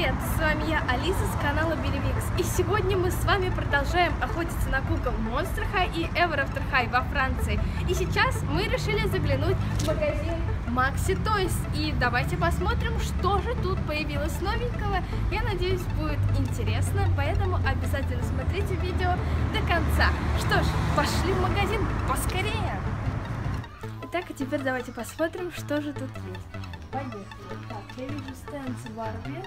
привет! С вами я, Алиса, с канала Белевикс. И сегодня мы с вами продолжаем охотиться на кукол Monster High и Ever After High во Франции. И сейчас мы решили заглянуть в магазин Maxi Toys. И давайте посмотрим, что же тут появилось новенького. Я надеюсь, будет интересно, поэтому обязательно смотрите видео до конца. Что ж, пошли в магазин поскорее! Итак, а теперь давайте посмотрим, что же тут есть. Поехали. Так, я вижу стенд с Барби.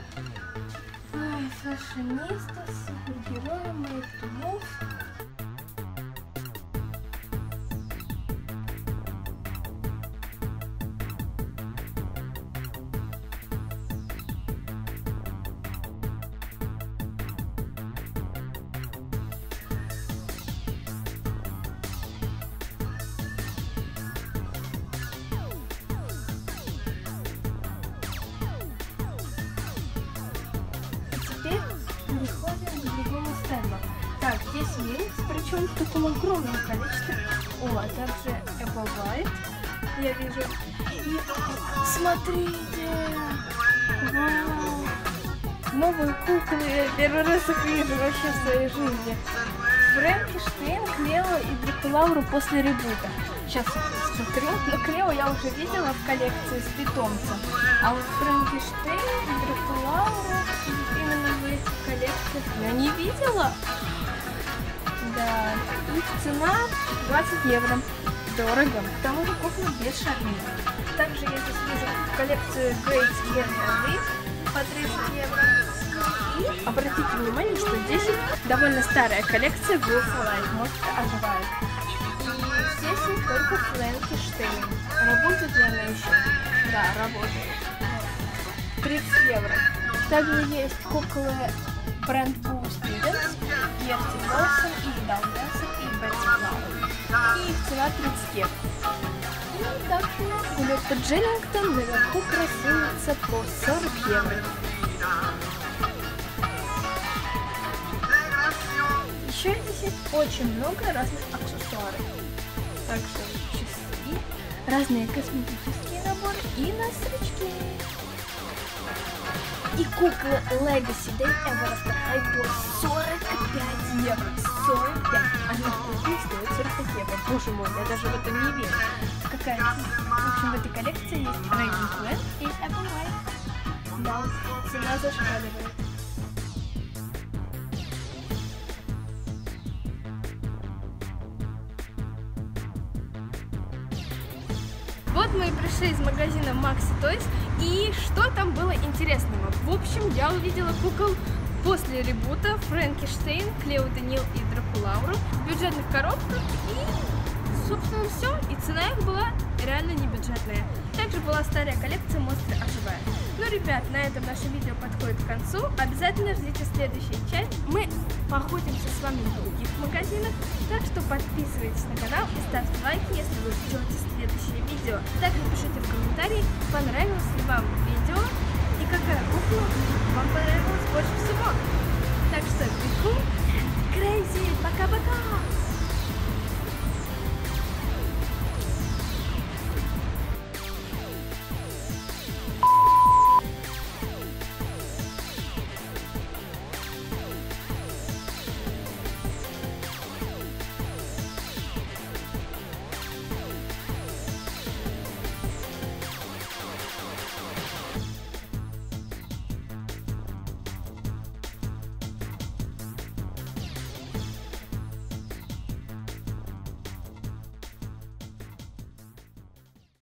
Фашиниста, супергерои, Made to Move. Теперь переходим к другому стенду. Так, здесь Винкс, причем в таком огромном количестве. О, а также Apple White. Я вижу. И смотрите! Вау! Новые куклы. Я первый раз их вижу вообще в своей жизни. Фрэнкенштейн, Клео и Дракулауру после ребута. Сейчас смотрю, но Клео я уже видела в коллекции с питомцем. А вот Фрэнкенштейн и Дракулауру именно в этих коллекциях я не видела. Да, их цена 20 евро. Дорого, потому что куклы без шарнира. Также я здесь вижу коллекцию Great Scary по 30 евро. И обратите внимание, что здесь довольно старая коллекция Wolf Alive, монстры оживают. И здесь есть только Фрэнкенштейн. Работает ли она еще? Да, работает. 30 евро. Также есть куклы бренд Boo Stevens, Ерти Блоссом, и Далмесса, и Бетти Флауэр. И их цена 30 евро. И также гулёвка Джеллингтон наверху красуется по 40 евро. Еще здесь есть очень много разных аксессуаров. Также часы, разные косметические наборы и носочки. И кукла Legacy Day Ever After High по 45 евро. 45. Одна кукла стоит 45 евро. Боже мой, я даже в это не верю. Какая цена? В общем, в этой коллекции есть Raven Queen и Apple White. Да, цена зашкаливает. Вот мы и пришли из магазина Maxi Toys, и что там было интересного? В общем, я увидела кукол после ребута Фрэнкенштейн, Клео Даниил и Дракулауру в бюджетных коробках, и, собственно, все. И цена их была реально не бюджетная. Также была старая коллекция «Монстры оживают». Ну, ребят, на этом наше видео подходит к концу. Обязательно ждите следующую часть. Мы поохотимся с вами в других магазинах. Так что подписывайтесь на канал и ставьте лайки, если вы ждете следующее видео. Также пишите в комментарии, понравилось ли вам видео и какая кукла вам понравилась больше всего. Так что, be cool and crazy. Пока-пока!